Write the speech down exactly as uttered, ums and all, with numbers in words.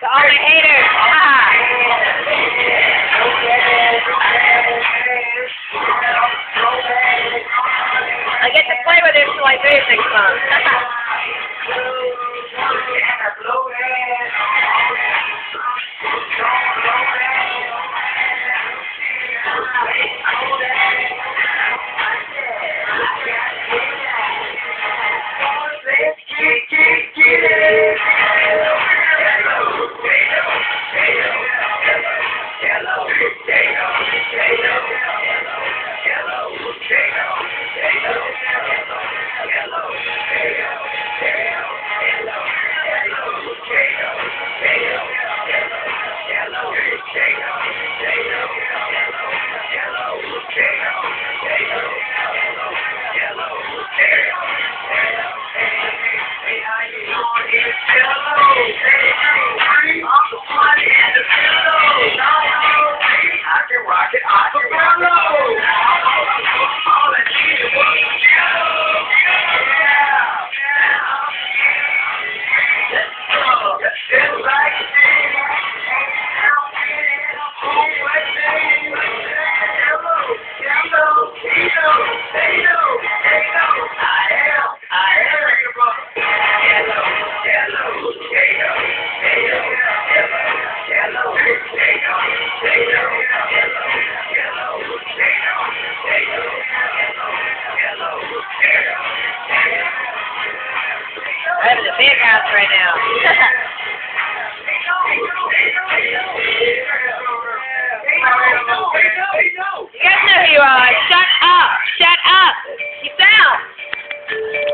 all the haters. Ah. I get to play with it until I do it next month. I'm in the big house right now. You guys know who you are. Shut up. Shut up. You sound.